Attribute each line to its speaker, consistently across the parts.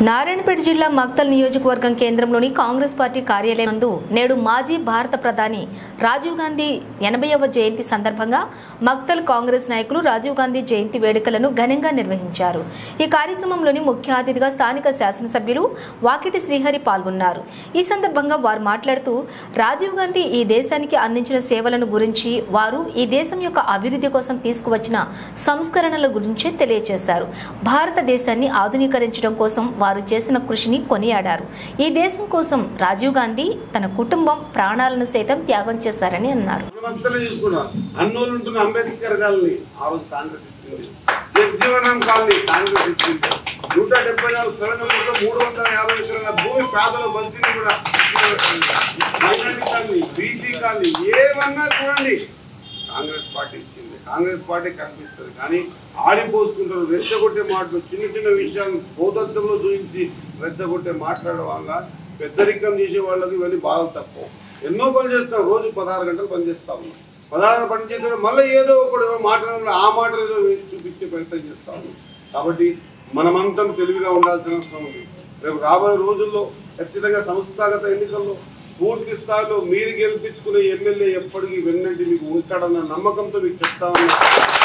Speaker 1: నారాయణపేట జిల్లా మక్తల్ నియోజకవర్గం కేంద్రంలోని కాంగ్రెస్ పార్టీ కార్యాలయం నందు నేడు మాజీ భారత ప్రధాని రాజీవ్ గాంధీ 80వ జయంతి సందర్భంగా మక్తల్ కాంగ్రెస్ నాయకులు రాజీవ్ గాంధీ జయంతి వేడుకలను ఘనంగా నిర్వహించారు। ఈ కార్యక్రమంలోని ముఖ్య అతిథిగా స్థానిక శాసనసభ్యులు వాకిటి శ్రీహరి పాల్గొన్నారు। ఈ సందర్భంగా వారు మాట్లాడుతూ రాజీవ్ గాంధీ ఈ దేశానికి అందించిన సేవలను గురించి, వారు ఈ దేశం యొక్క అభివృద్ధి కోసం తీసుకువచ్చిన సంస్కరణల గురించి తెలియజేశారు। భారతదేశాన్ని ఆధునీకరించడం కోసం వారు చేసిన కృషిని కొనియాడారు। ఈ దేశం కోసం రాజీవ్ గాంధీ తన కుటుంబం ప్రాణాలను సైతం త్యాగం చేశారని అన్నారు।
Speaker 2: అంబేద్కర్ గారిని ఆ రోజు కాంగ్రెస్ ఇచ్చింది, జగ్జీవనం కాలనీ కాంగ్రెస్ ఇచ్చింది, 174 సవరణలతో 350 ఎకరాల భూమి పేదలు పంచింది కూడా మైనారిటీ కాలనీ, బీసీ కాలనీ ఏమన్నా చూడండి కాంగ్రెస్ పార్టీ ఇచ్చింది। కాంగ్రెస్ పార్టీ కనిపిస్తుంది కానీ ఆడిపోసుకుంటారు, రెచ్చగొట్టే మాటలు, చిన్న చిన్న విషయాలు భౌతత్వంలో చూపించి రెచ్చగొట్టే మాట్లాడడం వల్ల పెద్దరికం చేసే వాళ్ళకి ఇవన్నీ బాధలు తక్కువ। ఎన్నో పని చేస్తాం, రోజు 16 గంటలు పని చేస్తా ఉన్నాం, 16 పని చేస్తే మళ్ళీ ఏదో ఒకటి మాట్లాడడం ఆ మాట ఏదో వేసి చూపించే ప్రయత్నం చేస్తా ఉన్నాం। కాబట్టి మనమంతా తెలివిగా ఉండాల్సిన అవసరం ఉంది। రేపు రాబోయే రోజుల్లో ఖచ్చితంగా సంస్థాగత ఎన్నికల్లో పూర్తి స్థాయిలో మీరు గెలిపించుకునే ఎమ్మెల్యే ఎప్పటికీ వెన్నంటి మీకు ఉంటాడన్న నమ్మకంతో మీకు చెప్తా ఉన్నా।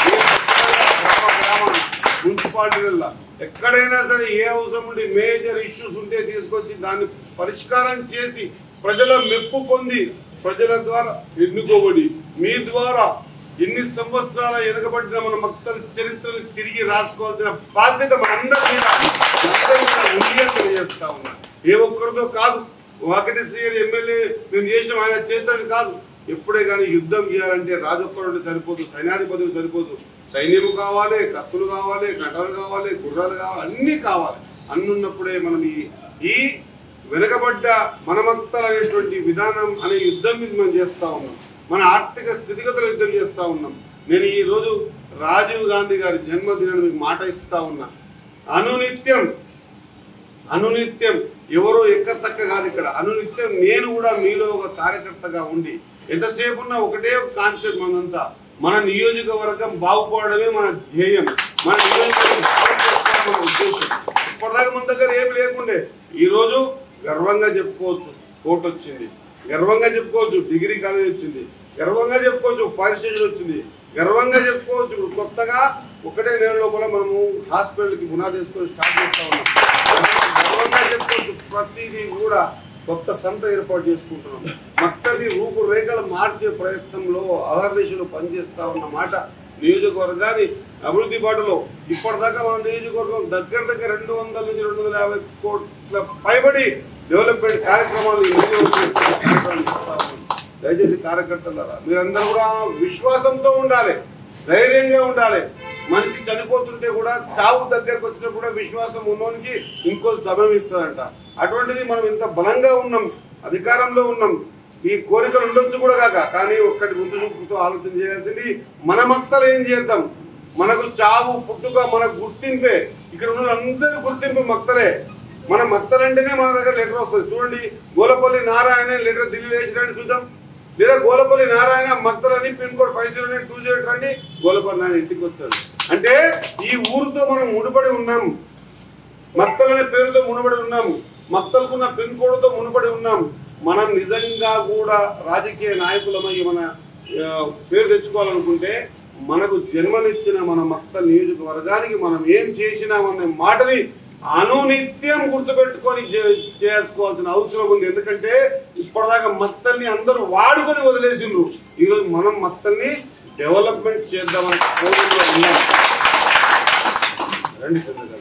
Speaker 2: మున్సిపాలిటీలలో ఎక్కడైనా సరే ఏ అవసరం ఉండి మేజర్ ఇష్యూస్ ఉంటే తీసుకొచ్చి దాన్ని పరిష్కారం చేసి ప్రజల మెప్పు పొంది ప్రజల ద్వారా ఎన్నుకోబడి మీ ద్వారా ఎన్ని సంవత్సరాల వెనుకబడిన మన మక్తల్ చరిత్రను తిరిగి రాసుకోవాల్సిన బాధ్యత మనందరి మీద తెలియజేస్తా ఉన్నా। ఏ ఒక్కరితో కాదు, వాకిటి శ్రీహరి ఎమ్మెల్యే నేను చేసిన ఆయన చేస్తాడని కాదు, ఎప్పుడే కానీ యుద్ధం చేయాలంటే రాజొక్కడు సరిపోదు, సైన్యాధిపతులు సరిపోదు, సైన్యము కావాలి, కత్తులు కావాలి, కటాలు కావాలి, గుర్రాలు కావాలి, అన్నీ కావాలి। అన్నున్నప్పుడే మనం ఈ వెనకబడ్డ మనమక్తలు అనేటువంటి విధానం అనే యుద్ధం మీద మనం చేస్తూ ఉన్నాం, మన ఆర్థిక స్థితిగతుల యుద్ధం చేస్తూ ఉన్నాం। నేను ఈ రోజు రాజీవ్ గాంధీ గారి జన్మదినాన్ని మీకు మాట ఇస్తా ఉన్నా। అనునిత్యం ఎవరో ఎక్కతక్క కాదు, ఇక్కడ అనునిత్యం నేను కూడా మీలో ఒక కార్యకర్తగా ఉండి ఎంతసేపు ఉన్నా ఒకటే కాన్సెప్ట్ మనంతా, మన నియోజకవర్గం బాగుపడమే మన ధ్యేయం, మన నియోజకవర్గం మన ఉద్దేశం। ఇప్పటిదాకా మన దగ్గర ఏమి లేకుండే, ఈరోజు గర్వంగా చెప్పుకోవచ్చు కోర్టు వచ్చింది, గర్వంగా చెప్పుకోవచ్చు డిగ్రీ కాలేజ్ వచ్చింది, గర్వంగా చెప్పుకోవచ్చు ఫైర్ స్టేషన్ వచ్చింది, గర్వంగా చెప్పుకోవచ్చు ఇప్పుడు కొత్తగా ఒకటే నెల లోపల మనము హాస్పిటల్కి పునాది వేసుకొని స్టార్ట్ చేస్తా ఉన్నాం, గర్వంగా చెప్పుకోవచ్చు ప్రతిదీ కూడా కొత్త సంత ఏర్పాటు చేసుకుంటున్నాం। మక్తల్ని రూపురేఖలు మార్చే ప్రయత్నంలో అహర్నిశలు పనిచేస్తా ఉన్న మాట నియోజకవర్గాన్ని అభివృద్ధి బాటలో ఇప్పటిదాకా మన నియోజకవర్గం దగ్గర 200 నుంచి 250 కోట్ల పైబడి డెవలప్మెంట్ కార్యక్రమాలు దయచేసి కార్యకర్తలారా మీరందరూ కూడా విశ్వాసంతో ఉండాలి, ధైర్యంగా ఉండాలి। మనిషి చనిపోతుంటే కూడా చావు దగ్గరకు వచ్చినప్పుడు కూడా విశ్వాసం ఉన్నోనికి ఇంకో సమయం ఇస్తుందంట, అటువంటిది మనం ఇంత బలంగా ఉన్నాం, అధికారంలో ఉన్నాం, ఈ కోరికలు ఉండొచ్చు కూడా కాక, కానీ ఒక్కటి ముందు చూపుతో ఆలోచన చేయాల్సింది మన మక్తలు ఏం చేద్దాం, మనకు చావు పుట్టుక మన గుర్తింపే, ఇక్కడ ఉన్న అందరూ గుర్తింపు మక్తలే, మన మక్తలంటేనే మన దగ్గర లెటర్ వస్తుంది। చూడండి గోలపల్లి నారాయణ లెటర్ ఢిల్లీ వేసినట్టు చూద్దాం, లేదా గోలపల్లి నారాయణ మక్తలని పిన్ కోడ్ 509208 రండి, గోలపల్లి నారాయణ ఇంటికి వస్తాడు అంటే ఈ ఊరితో మనం ముడిపడి ఉన్నాం, మక్తల్ అనే పేరుతో ముడిపడి ఉన్నాం, మక్తల్కున్న పిన్ కోడ్తో ముడిపడి ఉన్నాం। మనం నిజంగా కూడా రాజకీయ నాయకులమై మన పేరు తెచ్చుకోవాలనుకుంటే మనకు జన్మనిచ్చిన మన మక్తల్ నియోజకవర్గానికి మనం ఏం చేసినామనే మాటని అనునిత్యం గుర్తుపెట్టుకొని చేసుకోవాల్సిన అవసరం ఉంది। ఎందుకంటే ఇప్పటిదాకా మక్తల్ని అందరూ వాడుకొని వదిలేసిండ్రు, ఈరోజు మనం మక్తల్ని డెవలప్మెంట్ చేద్దామని కోరికలో ఉన్నాం। రండి సార్।